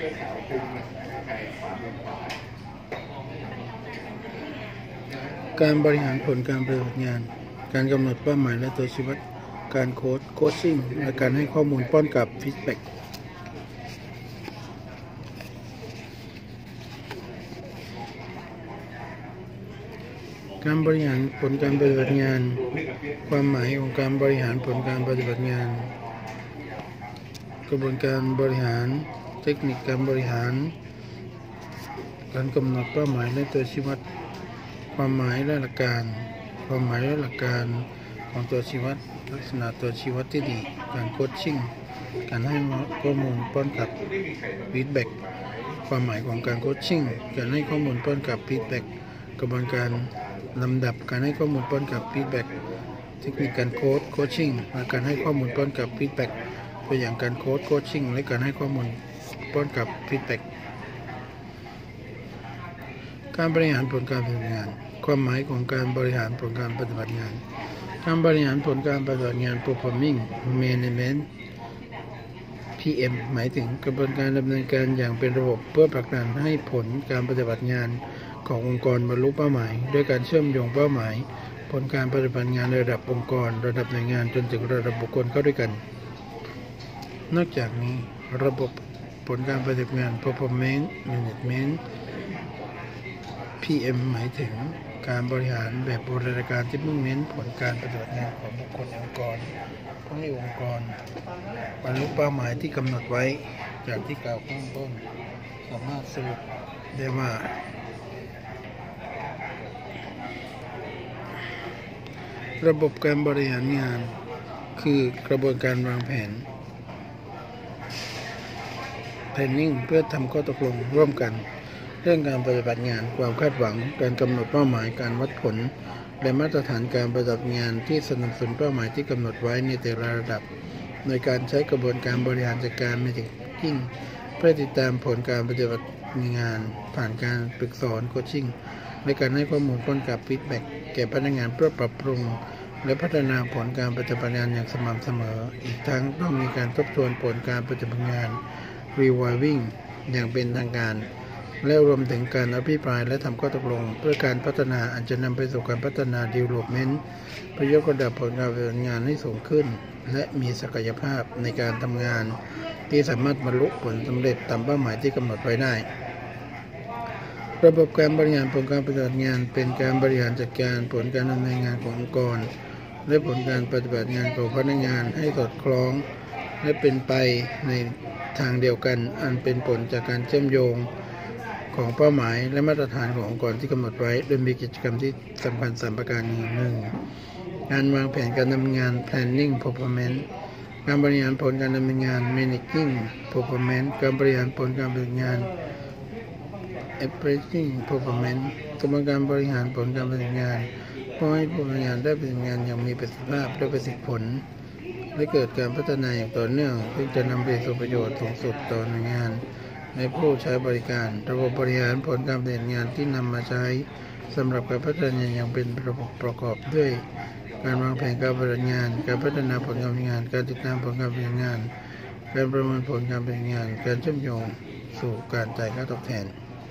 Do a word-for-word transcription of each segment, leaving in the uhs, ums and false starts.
การบริหารผลการปฏิบัติงานการกำหนดเป้าหมายและตัวชี้วัดการโค้ดโคชชิ่งและการให้ข้อมูลป้อนกลับฟีดแบ็กการบริหารผลการปฏิบัติงานความหมายของการบริหารผลการปฏิบัติงานกระบวนการบริหารเทคนิคการบริหารการกำหนดเป้าหมายและตัวชี้วัดความหมายและหลักการความหมายและหลักการของตัวชี้วัดลักษณะตัวชี้วัดที่ดีการโคชชิ่งการให้ข้อมูลป้อนกลับฟีดแบ็กความหมายของการโคชชิ่งการให้ข้อมูลป้อนกลับฟีดแบ็กกระบวนการลำดับการให้ข้อมูลป้อนกลับฟีดแบ็กเทคนิคการโค้ดโคชชิ่งและการให้ข้อมูลป้อนกลับฟีดแบ็กตัวอย่างการโค้ดโคชชิ่งและการให้ข้อมูลป้อนกลับฟีดแบ็กการบริหารผลการปฏิบัติงานความหมายของการบริหารผลการปฏิบัติงานการบริหารผลการปฏิบัติงาน performing management พี เอ็ม หมายถึงกระบวนการดำเนินการอย่างเป็นระบบเพื่อผลักดันให้ผลการปฏิบัติงานขององค์กรบรรลุเป้าหมายด้วยการเชื่อมโยงเป้าหมายผลการปฏิบัติงานระดับองค์กรระดับหน่วยงานจนถึงระดับบุคคลเข้าด้วยกันนอกจากนี้ระบบผลการปฏิบัติงาน performance management พี เอ็ม หมายถึงการบริหารแบบบูรณาการที่มุ่งเน้นผลการปฏิบัติงานของบุคคลองค์กรเพื่อให้องค์กรบรรลุเป้าหมายที่กำหนดไว้จากที่กล่าวข้างต้นสามารถสรุปได้ว่าระบบการบริหารงานคือกระบวนการวางแผน planning เพื่อทำข้อตกลงร่วมกันเรื่องการปฏิบัติงานความคาดหวังการกำหนดเป้าหมายการวัดผลและมาตรฐานการปฏิบัติงานที่สนับสนุนเป้าหมายที่กำหนดไว้ในแต่ละระดับโดยการใช้กระบวนการบริหารจัดการ Managing เพื่อติดตามผลการปฏิบัติงานผ่านการฝึกสอนโคชชิ่งและการให้ข้อมูลป้อนกลับฟีดแบ็กแก่พนักงานเพื่อปรับปรุงและพัฒนาผลการปฏิบัติงานอย่างสม่ำเสมออีกทั้งต้องมีการทบทวนผลการปฏิบัติงาน Reviewing อย่างเป็นทางการและรวมถึงการอภิปรายและทำข้อตกลงเพื่อการพัฒนาอาจจะนำไปสู่การพัฒนา Development เพื่อยกระดับผลการปฏิบัติงานให้สูงขึ้นและมีศักยภาพในการทำงานที่สามารถบรรลุผลสำเร็จตามเป้าหมายที่กำหนดไว้ได้ระบบการบริหารผลการปฏิบัติงานเป็นการบริหารจัดการผลการดำเนินงานขององค์กรและผลการปฏิบัติงานของพนักงานให้สอดคล้องและเป็นไปในทางเดียวกันอันเป็นผลจากการเชื่อมโยงของเป้าหมายและมาตรฐานขององค์กรที่กำหนดไว้โดยมีกิจกรรมที่สำคัญสามประการนี้หนึ่งการวางแผนการดำเนินงาน planning performance การบริหารผลการดำเนินงาน managing performance การบริหารผลการปฏิบัติงาน evaluating performance กระบวนการบริหารผลการปฏิบัติงานเพื่อให้ผู้บริหารได้ปฏิบัติงานอย่างมีประสิทธิภาพและประสิทธิผลและเกิดการพัฒนาอย่างต่อเนื่องซึ่งจะนำไปสู่ประโยชน์สูงสุดต่อหน่วยงานในผู้ใช้บริการระบบบริหารผลการปฏิบัติงานที่นำมาใช้สำหรับการพัฒนาอย่างเป็นระบบประกอบด้วยการวางแผนการปฏิบัติงานการพัฒนาผลการปฏิบัติงานการติดตามผลการปฏิบัติงานการประเมินผลการปฏิบัติงานการเชื่อมโยงสู่การจ่ายค่าตอบแทน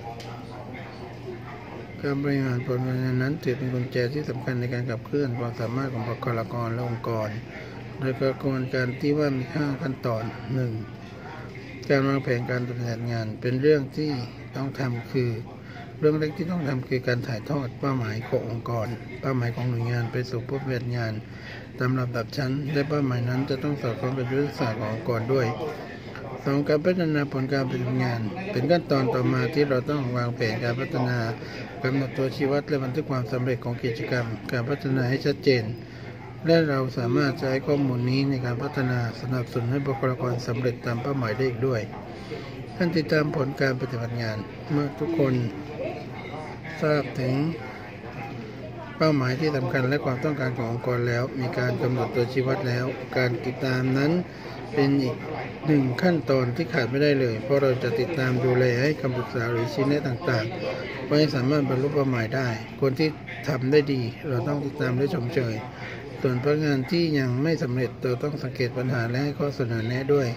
การบริหารผลการปฏิบัติงานนั้นถือเป็นกุญแจที่สำคัญในการขับเคลื่อนความสามารถของบุคลากรและองค์กรโดยกระบวนการที่ว่ามีห้าขั้นตอนหนึ่งการวางแผนการปฏิบัติงานเป็นเรื่องที่ต้องทำคือเรื่องแรกที่ต้องทำคือการถ่ายทอดเป้าหมายขององค์กรเป้าหมายของหน่วยงานไปสู่ผู้ปฏิบัติงานตามลำดับชั้นและเป้าหมายนั้นจะต้องสอดคล้องกับยุทธศาสตร์ขององค์กรด้วยสองการพัฒนาผลการปฏิบัติงานเป็นขั้นตอนต่อมาที่เราต้องวางแผนการพัฒนากำหนดตัวชี้วัดและบันทึกความสำเร็จของกิจกรรมการพัฒนาให้ชัดเจนและเราสามารถใช้ข้อมูลนี้ในการพัฒนาสนับสนุนให้บุคลากรสำเร็จตามเป้าหมายได้อีกด้วยการติดตามผลการปฏิบัติงานเมื่อทุกคนทราบถึงเป้าหมายที่สำคัญและความต้องการขององค์กรแล้วมีการกำหนดตัวชี้วัดแล้วการติดตามนั้นเป็นอีกหนึ่งขั้นตอนที่ขาดไม่ได้เลยเพราะเราจะติดตามดูแลให้คำปรึกษาหรือชี้แนะต่างๆไว้สามารถบรรลุเป้าหมายได้คนที่ทำได้ดีเราต้องติดตามและชมเชยส่วนพนักงานที่ยังไม่สำเร็จเราต้องสังเกตปัญหาและให้ข้อเสนอแนะด้วย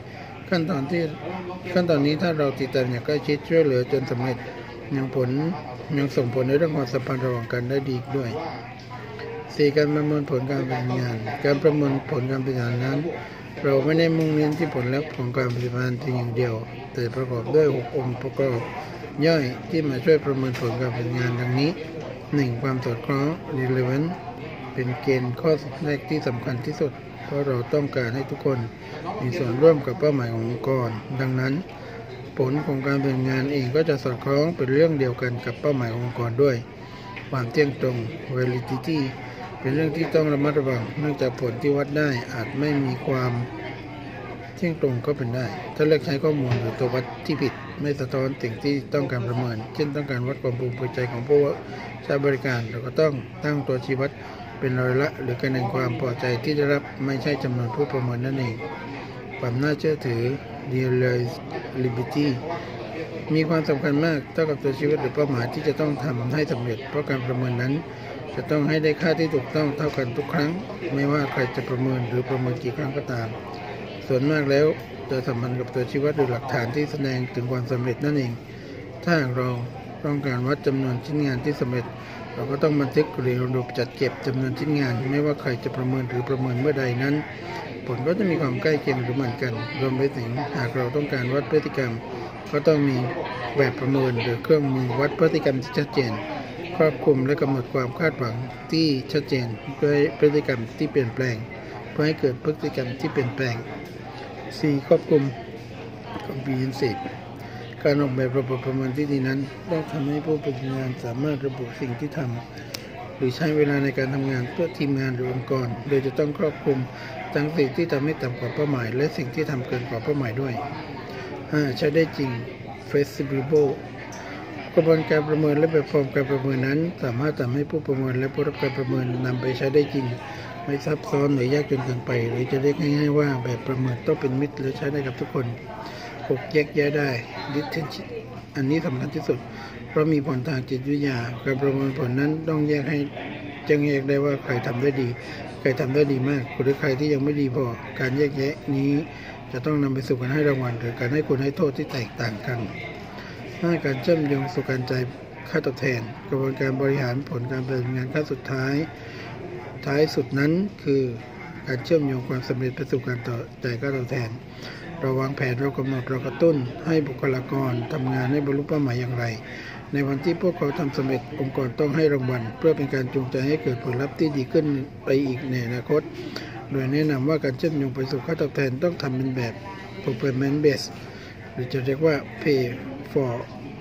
ขั้นตอนที่ขั้นตอนนี้ถ้าเราติดตามอย่างใกล้ชิดช่วยเหลือจนสำเร็จยังผลยังส่งผลในเรื่องความสัมพันธ์ระหว่างกันได้ดีด้วยสี่การประเมินผลการปฏิบัติงานการประเมินผลการปฏิบัติงานนั้นเราไม่ได้มุ่งเน้นที่ผลลัพธ์ของการปฏิบัติงานเพียงอย่างเดียวแต่ประกอบด้วยหกองค์ประกอบย่อยที่มาช่วยประเมินผลการปฏิบัติงานดังนี้หนึ่งความสอดคล้อง relevant เป็นเกณฑ์ข้อแรกที่สำคัญที่สุดเพราะเราต้องการให้ทุกคนมีส่วนร่วมกับเป้าหมายขององค์กรดังนั้นผลของการปฏิบัติงานเองก็จะสอดคล้องเป็นเรื่องเดียวกันกับเป้าหมายขององค์กรด้วยความเที่ยงตรง validity เป็นเรื่องที่ต้องระมัดระวังเนื่องจากผลที่วัดได้อาจไม่มีความเที่ยงตรงก็เป็นได้ถ้าเลือกใช้ข้อมูลหรือตัววัดที่ผิดไม่สะท้อนสิ่งที่ต้องการประเมินเช่นต้องการวัดความพึงพอใจของผู้ใช้บริการเราก็ต้องตั้งตัวชี้วัดเป็นร้อยละหรือคะแนนความพอใจที่ได้รับไม่ใช่จำนวนผู้ประเมินนั่นเองความน่าเชื่อถือ reliability มีความสำคัญมากเท่ากับตัวชี้วัดหรือเป้าหมายที่จะต้องทำให้สำเร็จเพราะการประเมินนั้นจะต้องให้ได้ค่าที่ถูกต้องเท่ากันทุกครั้งไม่ว่าใครจะประเมินหรือประเมินกี่ครั้งก็ตามส่วนมากแล้วจะสัมพันธ์กับตัวชี้วัดหรือหลักฐานที่แสดงถึงความสำเร็จนั่นเองถ้าเราต้องการวัดจำนวนชิ้นงานที่สำเร็จเราก็ต้องบันทึกหรือระบบจัดเก็บจำนวนชิ้นงานไม่ว่าใครจะประเมินหรือประเมินเมื่อใดนั้นผลก็จะมีความใกล้เคียงหรือเหมือนกันรวมไปถึงหากเราต้องการวัดพฤติกรรมก็ต้องมีแบบประเมินหรือเครื่องมือวัดพฤติกรรมที่ชัดเจนครอบคลุมและกำหนดความคาดหวังที่ชัดเจนด้วยพฤติกรรมที่เปลี่ยนแปลงเพื่อให้เกิดพฤติกรรมที่เปลี่ยนแปลง สี่. ควบคุม comprehensive การออกแบบระบบประเมินที่ดีนั้นต้องทำให้ผู้ปฏิบัติงานสามารถระบุสิ่งที่ทำหรือใช้เวลาในการทำงานเพื่อทีมงานหรือองค์กรโดยจะต้องครอบคลุมทั้งสิ่งที่ทำให้ต่ำกว่าเป้าหมายและสิ่งที่ทำเกินกว่าเป้าหมายด้วย ห้า. ใช้ได้จริง feasible กระบวนการประเมินและแบบฟอร์มการประเมินนั้นสามารถทำให้ผู้ประเมินและผู้รับการประเมินนำไปใช้ได้จริงไม่ซับซ้อนหรือยากจนเกินไปหรือจะเรียกง่ายๆว่าแบบประเมินต้องเป็นมิตรหรือใช้ได้กับทุกคน หก. แยกแยะได้ distinction อันนี้สำคัญที่สุดเพราะมีผลทางจิตวิทยาการประเมินผลนั้นต้องแยกให้จึงแยกได้ว่าใครทำได้ดีใครทำได้ดีมากหรือใครที่ยังไม่ดีพอการแยกแยะนี้จะต้องนำไปสู่การให้รางวัลหรือการให้คุณให้โทษที่แตกต่างกันห้าการเชื่อมโยงสู่การจ่ายค่าตอบแทนกระบวนการบริหารผลการปฏิบัติงานขั้นสุดท้ายท้ายสุดนั้นคือการเชื่อมโยงความสำเร็จไปสู่การต่อจ่ายค่าตอบแทนเราวางแผนเรากำหนดเรากระตุ้นให้บุคลากรทำงานให้บรรลุเป้าหมายอย่างไรในวันที่พวกเขาทำสำเร็จองค์กรต้องให้รางวัลเพื่อเป็นการจูงใจให้เกิดผลลัพธ์ที่ดีขึ้นไปอีกในอนาคตโดยแนะนำว่าการเชื่อมโยงไปสู่ค่าตอบแทนต้องทำเป็นแบบ performance based หรือจะเรียกว่า pay for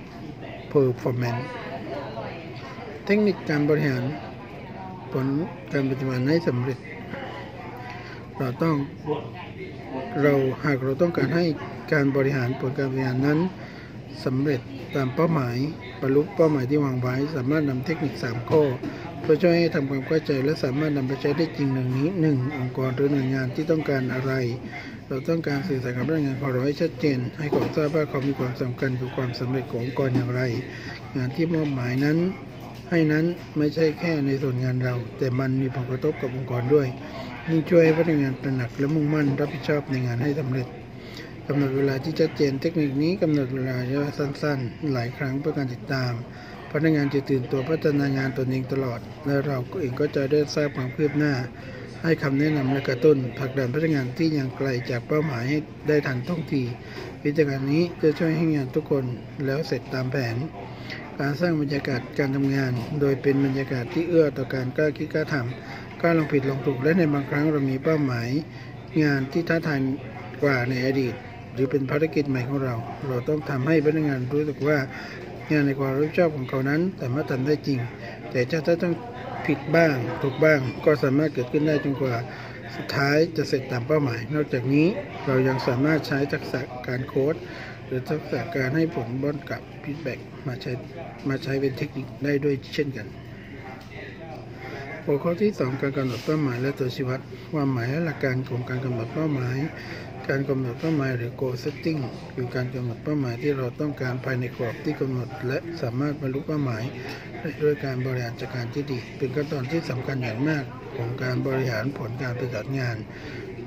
performance เทคนิคการบริหารผลการปฏิบัติให้สำเร็จเราต้องเราหากเราต้องการให้การบริหารผลการปฏิบัตินั้นสำเร็จตามเป้าหมายบรรลุเป้าหมายที่วางไว้สามารถนำเทคนิคสามข้อเพื่อช่วยให้ทำความเข้าใจและสามารถนำไปใช้ได้จริงดังนี้ หนึ่ง องค์กรหรือหน่วยงานที่ต้องการอะไรเราต้องการสื่อสารกับพนักงานของเราให้ชัดเจนให้เขาทราบว่าเขามีความสำคัญกับความสำเร็จขององค์กรอย่างไรงานที่มอบหมายนั้นให้นั้นไม่ใช่แค่ในส่วนงานเราแต่มันมีผลกระทบกับองค์กรด้วยนี่ช่วยให้พนักงานตระหนักและมุ่งมั่นรับผิดชอบในงานให้สำเร็จกำหนดเวลาที่ชัดเจนเทคนิคนี้กำหนดเวลาระยะสั้นๆหลายครั้งเพื่อการติดตามพนักงานจะตื่นตัวพัฒนางานตนเองตลอดและเราเองก็จะได้ทราบความคืบหน้าให้คำแนะนำและกระตุ้นผลักดันพนักงานที่ยังไกลจากเป้าหมายให้ได้ทันท่วงทีวิธีการนี้จะช่วยให้งานทุกคนแล้วเสร็จตามแผนการสร้างบรรยากาศการทำงานโดยเป็นบรรยากาศที่เอื้อต่อการกล้าคิดกล้าทำกล้าลองผิดลองถูกและในบางครั้งเรามีเป้าหมายงานที่ท้าทายกว่าในอดีตหรือเป็นภารกิจใหม่ของเราเราต้องทำให้พนักงานรู้สึกว่างานในความรับผิดชอบของเขานั้นสามารถทำได้จริงแต่ถ้าต้องผิดบ้างถูกบ้างก็สามารถเกิดขึ้นได้จนกว่าสุดท้ายจะเสร็จตามเป้าหมายนอกจากนี้เรายังสามารถใช้ทักษะการโค้ดหรือทักษะการให้ผลบนกับฟีดแบ็กมาใช้มาใช้เป็นเทคนิคได้ด้วยเช่นกันหัวข้อที่สองการกำหนดเป้าหมายและตัวชี้วัดความหมายและหลักการของการกำหนดเป้าหมายการกำหนดเป้าหมายหรือ goal setting คือการกำหนดเป้าหมายที่เราต้องการภายในกรอบที่กำหนดและสามารถบรรลุเป้าหมายได้ด้วยการบริหารจัดการที่ดีเป็นขั้นตอนที่สำคัญอย่างมากของการบริหารผลการปฏิบัติงาน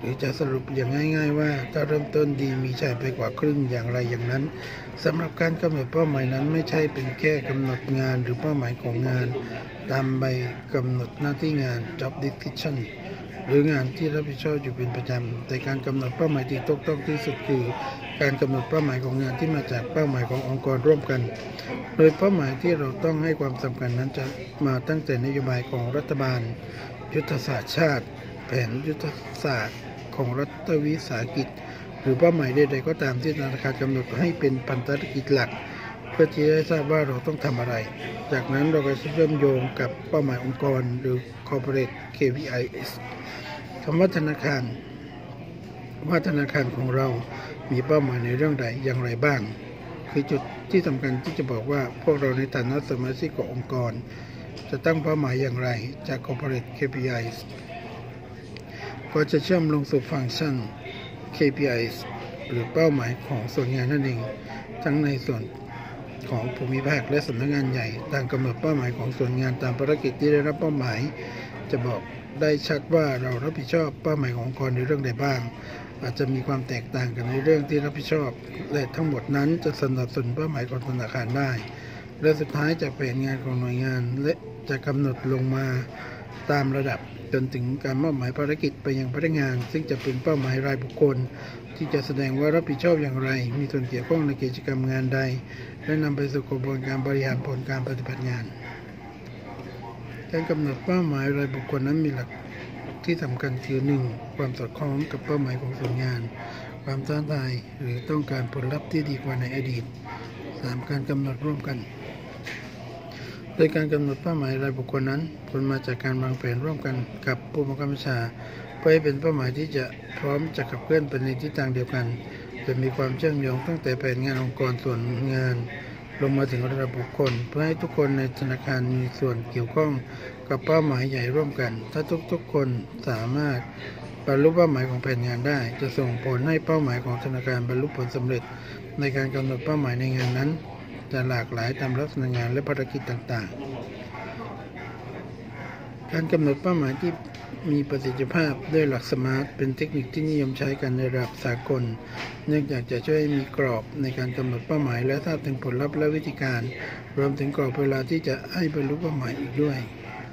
หรือจะสรุปอย่างง่ายๆว่าถ้าเริ่มต้นดีมีชัยไปกว่าครึ่งอย่างไรอย่างนั้นสำหรับการกำหนดเป้าหมายนั้นไม่ใช่เป็นแค่กำหนดงานหรือเป้าหมายของงานตามใบกำหนดหน้าที่งาน job description หรืองานที่รับผิดชอบอยู่เป็นประจำแต่การกำหนดเป้าหมายที่ถูกต้องที่สุดคือการกำหนดเป้าหมายของงานที่มาจากเป้าหมายขององค์กรร่วมกันโดยเป้าหมายที่เราต้องให้ความสำคัญนั้นจะมาตั้งแต่นโยบายของรัฐบาลยุทธศาสตร์ชาติแผนยุทธศาสตร์ของรัฐวิสาหกิจหรือเป้าหมายใดๆก็ตามที่ธนาคารกำหนดให้เป็นพันธกิจหลักเพื่อที่จะได้ทราบว่าเราต้องทำอะไรจากนั้นเราก็จะเชื่อมโยงกับเป้าหมายองค์กรหรือ Corporate เค พี ไอ คำว่าธนาคารว่าธนาคารของเรามีเป้าหมายในเรื่องใดอย่างไรบ้างคือจุดที่สำคัญที่จะบอกว่าพวกเราในฐานะสมาชิกขององค์กรจะตั้งเป้าหมายอย่างไรจาก Corporate เค พี ไอ ก็จะเชื่อมลงสู่ฟังก์ชัน เค พี ไอ หรือเป้าหมายของส่วนงานนั่นเองทั้งในส่วนของภูมิภาคและสำนักงานใหญ่ต่างกำหนดเป้าหมายของส่วนงานตามภารกิจที่ได้รับเป้าหมายจะบอกได้ชัดว่าเรารับผิดชอบเป้าหมายขององค์กรในเรื่องใดบ้างอาจจะมีความแตกต่างกันในเรื่องที่รับผิดชอบและทั้งหมดนั้นจะสนับสนุนเป้าหมายของธนาคารได้และสุดท้ายจากแผนงานของหน่วยงานและจะกำหนดลงมาตามระดับจนถึงการมอบหมายภารกิจไปยังพนักงานซึ่งจะเป็นเป้าหมายรายบุคคลที่จะแสดงว่ารับผิดชอบอย่างไรมีส่วนเกี่ยวข้องในกิจกรรมงานใดและนำไปสู่กระบวนการบริหารผลการปฏิบัติงานการกำหนดเป้าหมายรายบุคคลนั้นมีหลักที่สำคัญคือ หนึ่ง ความสอดคล้องกับเป้าหมายของส่วนงานความท้าทายหรือต้องการผลลัพธ์ที่ดีกว่าในอดีต สาม การกำหนดร่วมกันโดยการกำหนดเป้าหมายรายบุคคลนั้นผลมาจากการวางแผนร่วมกันกับผู้บังคับบัญชาเพื่อให้เป็นเป้าหมายที่จะพร้อมจะขับเคลื่อนไปในทิศทางเดียวกันจะมีความเชื่อมโยงตั้งแต่แผนงานองค์กรส่วนงานลงมาถึงระดับบุคคลเพื่อให้ทุกคนในธนาคารมีส่วนเกี่ยวข้องกับเป้าหมายใหญ่ร่วมกันถ้าทุกๆคนสามารถบรรลุเป้าหมายของแผนงานได้จะส่งผลให้เป้าหมายของธนาคารบรรลุผลสำเร็จในการกำหนดเป้าหมายในงานนั้นจะหลากหลายตามลักษณะงานและภารกิจต่างๆการกำหนดเป้าหมายที่มีประสิทธิภาพด้วยหลักสมาร์ทเป็นเทคนิคที่นิยมใช้กันในระดับสากลเนื่องจากจะช่วยมีกรอบในการกำหนดเป้าหมายและทราบถึงผลลัพธ์และวิธีการรวมถึงกรอบเวลาที่จะให้บรรลุเป้าหมายอีกด้วย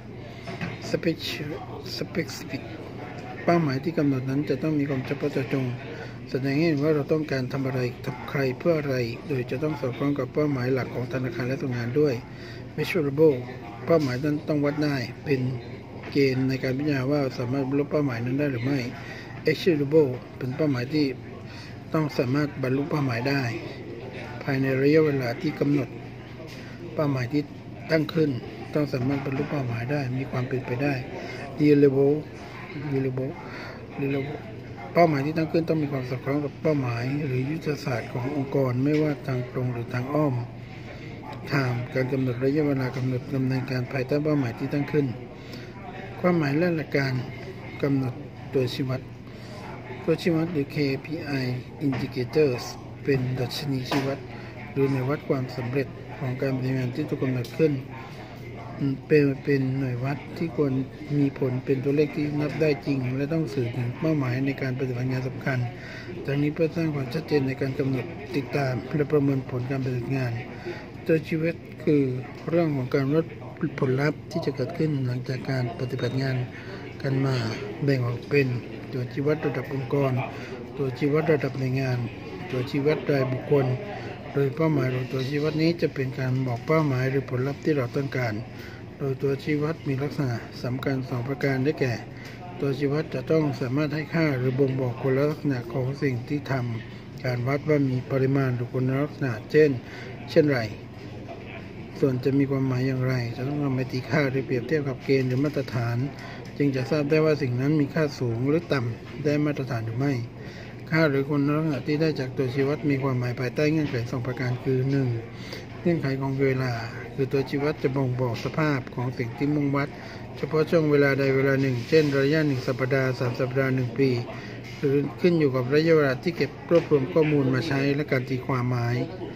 Specific เป้าหมายที่กำหนดนั้นจะต้องมีความเฉพาะเจาะจงแสดงให้เห็นว่าเราต้องการทำอะไรกับใครเพื่ออะไรโดยจะต้องสอดคล้องกับเป้าหมายหลักของธนาคารและส่วนงานด้วย Measurable เป้าหมายนั้นต้องวัดได้เป็นเกณฑ์ในการพิจารณาว่าสามารถบรรลุเป้าหมายนั้นได้หรือไม่ Achievable เป็นเป้าหมายที่ต้องสามารถบรรลุเป้าหมายได้ภายในระยะเวลาที่กำหนดเป้าหมายที่ตั้งขึ้นต้องสามารถบรรลุเป้าหมายได้มีความเป็นไปได้ Deliverable Deliverable Deliverable เป้าหมายที่ตั้งขึ้นต้องมีความสอดคล้องกับเป้าหมายหรือยุทธศาสตร์ขององค์กรไม่ว่าทางตรงหรือทางอ้อมถามการกำหนดระยะเวลากำหนดดำเนินการภายใต้เป้าหมายที่ตั้งขึ้นความหมายและหลักการกำหนดตัวชี้วัดตัวชี้วัดหรือ เค พี ไอ Indicators เป็นดัชนีชี้วัดหรือหน่วยวัดความสำเร็จของการปฏิบัติงานที่ถูกกำหนดขึ้นเป็นเป็นหน่วยวัดที่ควรมีผลเป็นตัวเลขที่นับได้จริงและต้องสื่อถึงเป้าหมายในการปฏิบัติงานสำคัญดังนี้เพื่อสร้างความชัดเจนในการกำหนดติดตามและประเมินผลการปฏิบัติงานตัวชี้วัดคือเรื่องของการวัดผลลัพธ์ที่จะเกิดขึ้นหลังจากการปฏิบัติงานกันมาแบ่งออกเป็นตัวชี้วัดระดับองค์กรตัวชี้วัดระดับหน่วยงานตัวชี้วัดรายบุคคลโดยเป้าหมายของตัวชี้วัดนี้จะเป็นการบอกเป้าหมายหรือผลลัพธ์ที่เราต้องการโดยตัวชี้วัดมีลักษณะสำคัญสองประการได้แก่ตัวชี้วัดจะต้องสามารถให้ค่าหรือบ่งบอกคุณลักษณะของสิ่งที่ทำการวัดว่ามีปริมาณหรือคุณลักษณะเช่นเช่นไรส่วนจะมีความหมายอย่างไรจะต้องนำไปตีค่าหรือเปรียบเทียบกับเกณฑ์หรือมาตรฐานจึงจะทราบได้ว่าสิ่งนั้นมีค่าสูงหรือต่ำได้มาตรฐานหรือไม่ค่าหรือคุณลักษณะที่ได้จากตัวชี้วัดมีความหมายภายใต้เงื่อนไขสองประการคือ หนึ่ง เงื่อนไขของเวลาคือตัวชี้วัดจะบ่งบอกสภาพของสิ่งที่มุ่งวัดเฉพาะช่วงเวลาใดเวลาหนึ่งเช่นระยะหนึ่งสัปดาห์สามสัปดาห์หนึ่งปีหรือขึ้นอยู่กับระยะเวลาที่เก็บรวบรวมข้อมูลมาใช้และการตีความหมาย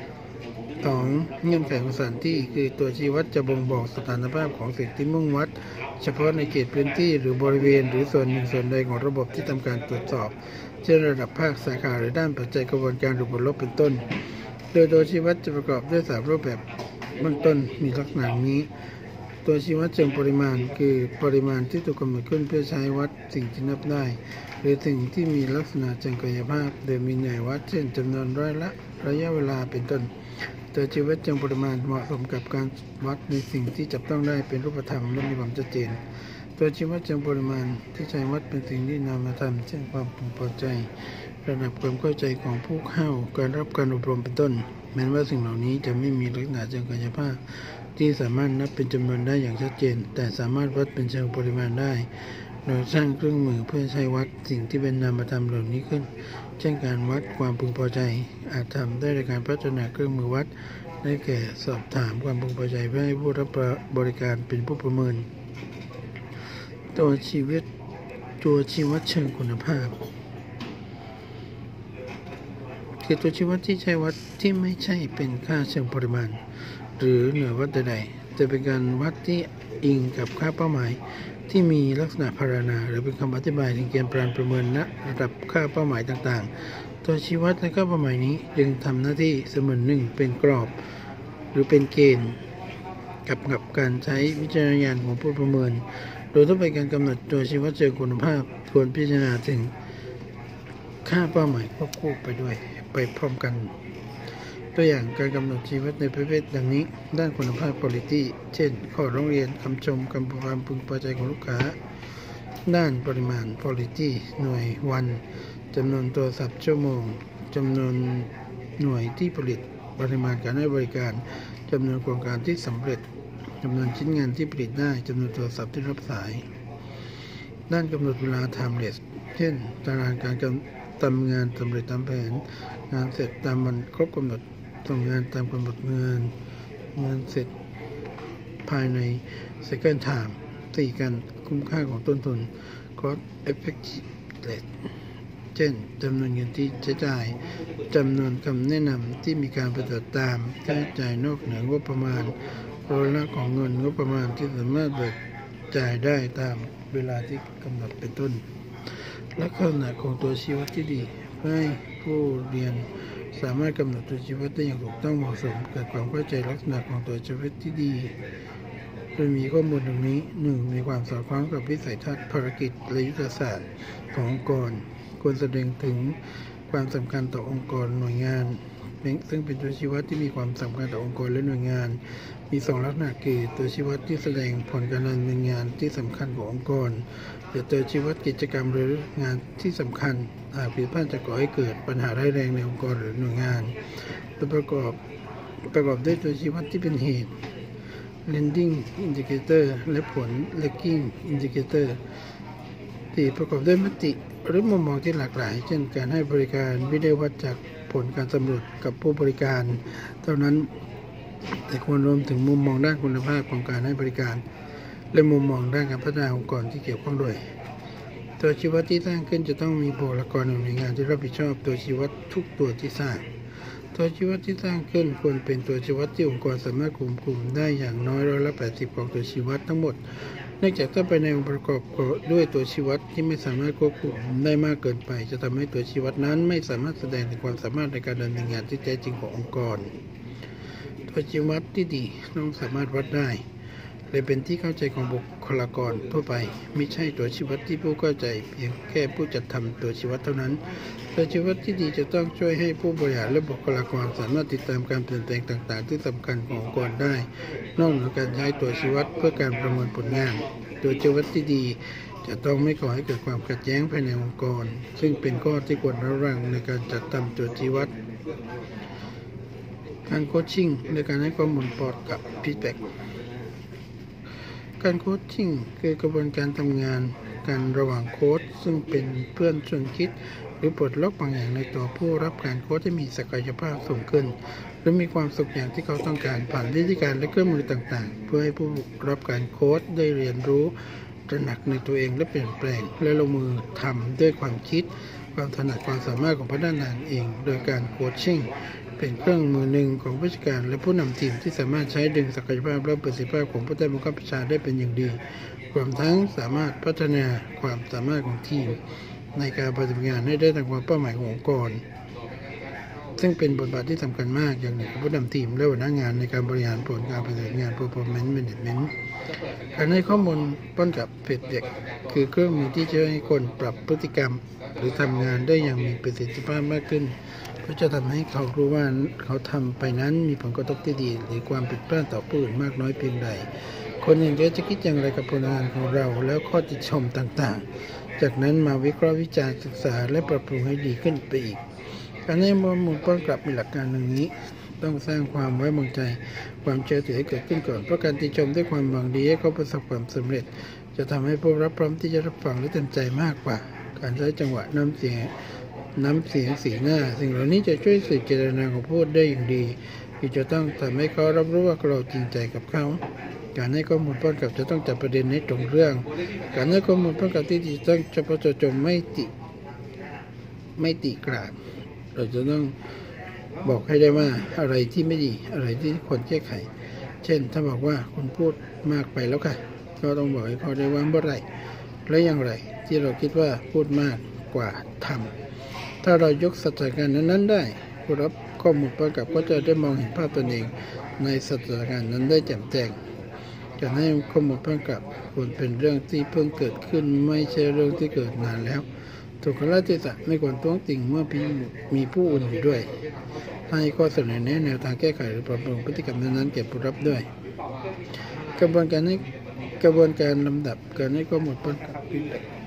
สองเงื่อนไขของสถานที่คือตัวชี้วัดจะบ่งบอกสถานภาพของสิ่งที่มุ่งวัดเฉพาะในเขตพื้นที่หรือบริเวณหรือส่วนหนึ่งส่วนใดของระบบที่ทำการตรวจสอบเช่นระดับภาคสาขาหรือด้านปัจจัยกระบวนการหรือบทลบเป็นต้นโดยตัวชี้วัดจะประกอบด้วยสามรูปแบบเบื้องต้นมีลักษณะนี้ตัวชี้วัดเชิงปริมาณคือปริมาณที่ถูกกำหนดขึ้นเพื่อใช้วัดสิ่งที่นับได้หรือสิ่งที่มีลักษณะเชิงกายภาพโดยมีหน่วยวัดเช่นจำนวนร้อยละระยะเวลาเป็นต้นตัวชี้วัดเชิงปริมาณเหมาะสมกับการวัดในสิ่งที่จับต้องได้เป็นรูปธรรมและมีความชัดเจนตัวชี้วัดเชิงปริมาณที่ใช้วัดเป็นสิ่งที่นามธรรมเช่นความพึงพอใจระดับความเข้าใจของผู้เข้าการรับการอบรมเป็นต้นแม้ว่าสิ่งเหล่านี้จะไม่มีลักษณะเชิงกายภาพที่สามารถนับเป็นจำนวนได้อย่างชัดเจนแต่สามารถวัดเป็นเชิงปริมาณได้โดยสร้างเครื่องมือเพื่อใช้วัดสิ่งที่เป็นนามธรรมเหล่านี้ขึ้นเช่นการวัดความพึงพอใจอาจทำได้ในการพัฒนาเครื่องมือวัดได้แก่สอบถามความพึงพอใจเพื่อให้ผู้รับบริการเป็นผู้ประเมินตัวชีวิตตัวชี้วัดเชิงคุณภาพคือตัวชี้วัดที่ใช้วัดที่ไม่ใช่เป็นค่าเชิงปริมาณหรือหน่วยวัดใดๆจะเป็นการวัดที่อิงกับค่าเป้าหมายที่มีลักษณะพรรณนาหรือเป็นคำอธิบายถึงเกณฑ์การประเมินณระดับค่าเป้าหมายต่างๆตัวชี้วัดและค่าเป้าหมายนี้จึงทำหน้าที่เสมือนหนึ่งเป็นกรอบหรือเป็นเกณฑ์กับกับการใช้วิจารณญาณของผู้ประเมินโดยทั่วไปการกำหนดตัวชี้วัดเชิงคุณภาพควรพิจารณาถึงค่าเป้าหมายควบคู่ไปด้วยไปพร้อมกันตัวอย่างการกำหนดชี้วัดในประเภทดังนี้ด้านคุณภาพ quality เช่นข้อร้องเรียนคำชมความพึงพอใจของลูกค้าด้านปริมาณ quality หน่วยวันจำนวนโทรศัพท์ชั่วโมงจำนวนหน่วยที่ผลิตปริมาณการให้บริการจำนวนโครงการที่สำเร็จจำนวนชิ้นงานที่ผลิตได้จำนวนโทรศัพท์ที่รับสายด้านกำหนดเวลา timeless เช่นตารางการทำงานสำเร็จตามแผนงานเสร็จตามวันครบกำหนดส่งงานตามกำหนดเงินงานเสร็จภายใน second time สี่การคุ้มค่าของต้นทุน cost effectiveness เช่นจำนวนเงินที่ใช้จ่ายจำนวนคำแนะนำที่มีการปฏิบัติตามค่าใช้จ่ายนอกเหนืองบประมาณร้อยละของเงินงบประมาณที่สามารถเบิกจ่ายได้ตามเวลาที่กำหนดเป็นต้นลักษณะของตัวชี้วัดที่ดีเพื่อให้ผู้เรียนสามารถกำหนดตัวชี้วัดได้อย่างถูกต้องเหมาะสมเกิดความเข้าใจลักษณะของตัวชี้วัดที่ดีโดยมีข้อมูลดังนี้ หนึ่ง มีความสอดคล้องกับวิสัยทัศน์ภารกิจและยุทธศาสตร์ขององค์กรควรแสดงถึงความสำคัญต่อองค์กรหน่วยงานซึ่งเป็นตัวชี้วัดที่มีความสำคัญต่อองค์กรและหน่วยงานมีสองลักษณะคือตัวชี้วัดที่แสดงผลการดำเนินงานที่สำคัญขององค์กรหรือตัวชี้วัดกิจกรรมหรืองานที่สำคัญหากผิดพลาดจะก่อให้เกิดปัญหาร้ายแรงในองค์กรหรือหน่วยงานตัวประกอบประกอบด้วยตัวชี้วัดที่เป็นเหตุ leading indicator และผล lagging indicator ที่ประกอบด้วยมติหรือมุมมองที่หลากหลายเช่นการให้บริการไม่ได้วัดจากผลการสำรวจกับผู้บริการเท่านั้นแต่ควรรวมถึงมุมมองด้านคุณภาพของการให้บริการและมุมมองด้านการพัฒนาองค์กรที่เกี่ยวข้องด้วยตัวชี้วัดที่สร้างขึ้นจะต้องมีบุคลากรในหน่วยงานที่รับผิดชอบตัวชี้วัดทุกตัวที่สร้างตัวชี้วัดที่สร้างขึ้นควรเป็นตัวชี้วัดที่องค์กรสามารถควบคุมได้อย่างน้อยร้อยละแปดสิบของตัวชี้วัดทั้งหมดเนื่องจากถ้าไปในองค์ประกอบด้วยตัวชี้วัดที่ไม่สามารถควบคุมได้มากเกินไปจะทำให้ตัวชี้วัดนั้นไม่สามารถแสดงถึงความสามารถในการดำเนินงานที่แท้จริงขององค์กรตัวชี้วัดที่ดีต้องสามารถวัดได้และเป็นที่เข้าใจของบุคลากรทั่วไปไม่ใช่ตัวชี้วัดที่ผู้เข้าใจเพียงแค่ผู้จัดทำตัวชี้วัดเท่านั้นตัวชี้วัดที่ดีจะต้องช่วยให้ผู้บริหารและบุคลากรสามารถติดตามการเปลี่ยนแปลงต่างๆที่สำคัญขององค์กรได้นอกเหนือการใช้ตัวชี้วัดเพื่อการประเมินผลงานตัวชี้วัดที่ดีจะต้องไม่ก่อให้เกิดความขัดแย้งภายในองค์กรซึ่งเป็นข้อที่ควรระวังในการจัดทำตัวชี้วัดการโคชชิ่งในการให้ข้อมูลปลอดกับฟีดแบ็กการโคชชิ่งคือกระบวนการทำงานกันระหว่างโค้ชซึ่งเป็นเพื่อนชวนคิดหรือปลดล็อกบางอย่างในตัวผู้รับการโค้ชให้มีศักยภาพสูงขึ้นหรือมีความสุขอย่างที่เขาต้องการผ่านวิธีการและเครื่องมือต่างๆเพื่อให้ผู้รับการโค้ชได้เรียนรู้ตระหนักในตัวเองและเปลี่ยนแปลงและลงมือทำด้วยความคิดความถนัดความสามารถของพนักงานเองโดยการโคชชิ่งเป็นเครื่องมือหนึ่งของผู้จัดการและผู้นำทีมที่สามารถใช้ดึงศักยภาพและประสิทธิภาพของผู้ใต้บังคับบัญชาได้เป็นอย่างดีรวมทั้งสามารถพัฒนาความสามารถของทีมในการปฏิบัติงานให้ได้ตามความเป้าหมายขององค์กรซึ่งเป็นบทบาทที่สำคัญมากอย่างหนึ่งของผู้นำทีมและหัวหน้างานในการบริหารผลการปฏิบัติงาน performance management การให้ข้อมูลป้อนกับเฟดแบ็กคือเครื่องมือที่ช่วยให้คนปรับพฤติกรรมหรือทำงานได้อย่างมีประสิทธิภาพมากขึ้นเพื่อจะทำให้เขารู้ว่าเขาทำไปนั้นมีผลกระทบที่ดีหรือความผิดพลาดต่อผู้อื่นมากน้อยเพียงใดคนอื่นจะคิดอย่างไรกับผลงานของเราแล้วข้อติชมต่างๆจากนั้นมาวิเคราะห์วิจารณ์ศึกษาและปรับปรุงให้ดีขึ้นไปอีกการให้ข้อมูลป้อนกลับมีหลักการดังนี้ต้องสร้างความไว้วางใจความเชื่อถือให้เกิดขึ้นก่อนเพราะการติชมด้วยความหวังดีให้เขาประสบความสำเร็จจะทำให้ผู้รับพร้อมที่จะรับฟังและเต็มใจมากกว่าการใช้จังหวะน้ำเสียงน้ำเสียงสีหน้าสิ่งเหล่านี้จะช่วยสื่อเจตนาของผู้ได้อย่างดีคือจะต้องทำให้เขารับรู้ว่าเราจริงใจกับเขาการให้ข้อมูลป้อนกลับจะต้องจับประเด็นให้ตรงเรื่องการให้ข้อมูลป้อนกลับที่ดีต้องเฉพาะเจาะจงไม่ติไม่ติกราดเราจะต้องบอกให้ได้ว่าอะไรที่ไม่ดีอะไรที่ควรแก้ไขเช่นถ้าบอกว่าคุณพูดมากไปแล้วค่ะก็ต้องบอกให้เขาได้ว่าเมื่อไรและอย่างไรที่เราคิดว่าพูดมากกว่าทำถ้าเรายกสถานการณ์นั้นๆได้ผู้รับข้อมูลป้อนกลับก็จะได้มองเห็นภาพตนเองในสถานการณ์นั้นได้แจ่มแจ้งการให้ข้อมูลป้อนกลับควรเป็นเรื่องที่เพิ่งเกิดขึ้นไม่ใช่เรื่องที่เกิดนานแล้วถูกกระติจะไม่ควรท้วงติ่งเมื่อมีผู้อื่นอยู่ด้วยให้ข้อเสนอแนะแนวทางแก้ไขหรือปรับปรุงพฤติกรรมนั้นๆแก่ผู้รับด้วยกระบวนการให้กระบวนการลำดับการให้ข้อมูลป้อนกลับ